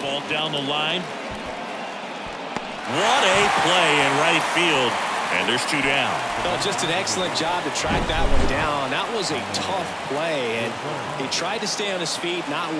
ball down the line. What a play in right field. And there's 2 down. Well, just an excellent job to track that one down. That was a tough play, and he tried to stay on his feet, not